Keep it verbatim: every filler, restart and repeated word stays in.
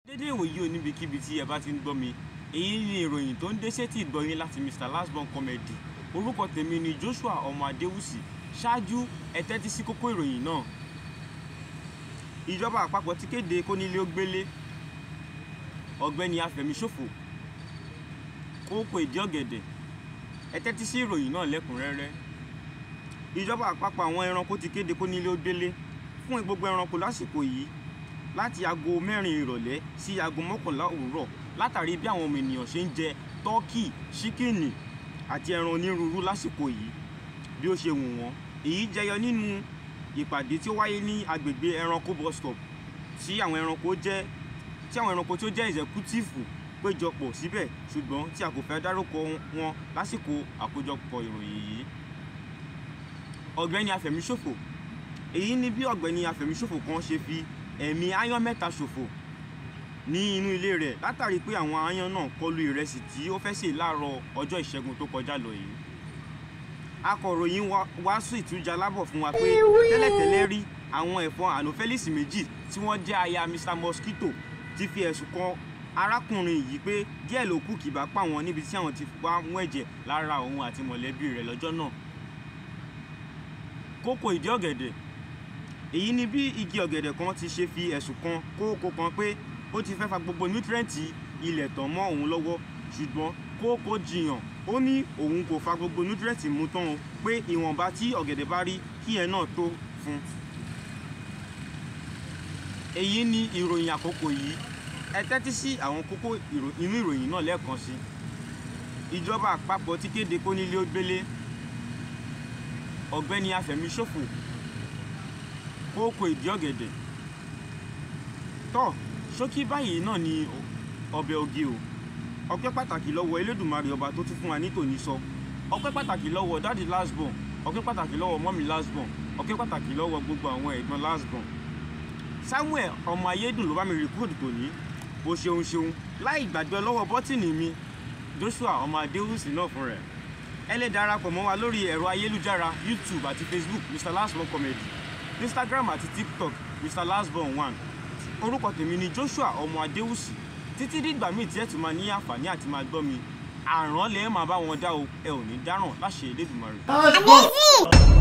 Dédé ìwòyí ò níbikíbi tí ẹ bá ti ń gbọ́ mi. Èyí ni ìròyìn tó ń dé sétí ìgbọ́ yín láti Mister Lastborn comedy. Orúkọ tèmi ni Joshua ọmọ Adéwùsì. Ṣáájú ẹ tẹ́tí sí kókó ìròyìn náà. Ìjọba àpapọ̀ ti kéde kónílé ó gbélé. Ọ̀gbẹ́ni afẹ̀míṣòfò. Kókó ìdí ọ̀gẹ̀dẹ̀. Ẹ tẹ́tí sí ìròyìn náà lẹ́kùnrẹ́rẹ́. Ìjọba àpapọ̀ àwọn ẹranko ti kéde kónílé ó gbélé fún gbogbo ẹranko lásìkò yìí láti aago mẹ́rin ìrọ̀lẹ́ sí aago mọ́kànlá òwúrọ̀ látàrí bí àwọn ọmọ ènìyàn ṣe ń jẹ tọ́kì, ṣíkìnì àti ẹran onírúurú lásìkò yìí bí ó ṣe wù wọ́n. Èyí jẹyọ nínú ìpàdé tí ó wáyé ní agbègbè ẹranko bus stop tí àwọn ẹranko jẹ́ tí àwọn ẹranko tí ó jẹ́ ẹ̀zẹ́kútífù péjọpọ̀ síbẹ̀ ṣùgbọ́n tí a kò fẹ́ dárúkọ wọn lásìkò àkójọpọ̀ ìròyìn yìí. Ọ̀gbẹ́ni afẹ̀míṣòfò. Èyí ni bí ọ̀gbẹ́ni afẹ̀míṣòfò kan ṣe fi ẹ̀mí aáyán mẹ́ta ṣòfò ní inú ilé rẹ̀ látàrí pé àwọn aáyán náà kọlu ìrẹsì tí ó fẹ́ sè láàárọ̀ ọjọ́ ìṣẹ́gun tó kọjá lọ yìí. Akọ̀ròyìn wá sí ìtújà lábọ̀ fún wa pé tẹ́lẹ̀tẹ́lẹ̀ rí àwọn ẹ̀fọn anopheles méjì tí wọ́n jẹ́ aya Mister Mosquito ti fi ẹ̀sùn kan arákùnrin yìí pé díẹ̀ ló kù kì bá pa wọ́n níbi tí àwọn ti wá mú ẹ̀jẹ̀ lára òun àti mọ̀lẹ́bí rẹ̀ lọ́jọ́ náà. Kókó ìdí ọ̀gẹ̀dẹ̀. Èyí ni bí igi ọ̀gẹ̀dẹ̀ kan ti ṣe fi ẹ̀sùn kan kókó kan pé ó ti fẹ́ fa gbogbo nútíríẹ̀ntì ilẹ̀ tán mọ́ òun lọ́wọ́ ṣùgbọ́n kókó jiyàn ó ní òun kò fa gbogbo nútíríẹ̀ntì mú tán o pé ìwọ̀nba tí ọ̀gẹ̀dẹ̀ bá rí kí ẹ náà tó fún. Èyí ni ìròyìn àkókò yìí. Ẹ tẹ́tí sí àwọn kókó inú ìròyìn náà lẹ́ẹ̀kan sí. Ìjọba àpapọ̀ ti kéde kónílé ó gbélé. Ọ̀gbẹ́ni afẹ̀míṣòfò. Kókó ìdí ọ̀gẹ̀dẹ̀. Tọ́ ṣókí báyìí náà ni ọbẹ̀ oge o. Ọpẹ́ pàtàkì lọ́wọ́ Elédùmarè ọba tó tún fún wa ní tòní sọ. Ọpẹ́ pàtàkì lọ́wọ́ Daddy Lastborn. Ọpẹ́ pàtàkì lọ́wọ́ Mommy Lastborn. Ọpẹ́ pàtàkì lọ́wọ́ gbogbo àwọn ẹ̀gbọ́n Lastborn. Samuel ọmọ ayédùn ló bá mi rìkọ́ọ̀dù tòní. O ṣeun ṣeun. Láì gbàgbé lọ́wọ́ bọ́tìnì mi Joshua ọmọ Adéwùsì náà fún rẹ̀. Ẹ lè darapọ̀ mọ́ wa lórí ẹ̀rọ ayélujára YouTube àti Facebook Mister Lastborn comedy. Instagram àti TikTok Mister Lastborn one. Orúkọ tèmi ni Joshua ọmọ Adéwùsì. Títí dìgbà míì tí ẹ tún máa ní àǹfààní àti máa gbọ́ mi. Àrán lè máa bá wọn dá o, ẹ ò ní dáràn láṣẹ Elédùmarè.